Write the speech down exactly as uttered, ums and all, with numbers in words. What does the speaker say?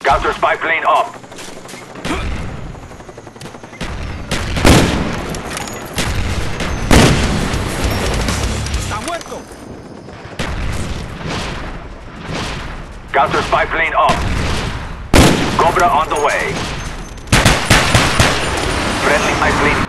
Counter spy plane up. ¡Está muerto! Counter spy plane up. Cobra on the way. Friendly spy plane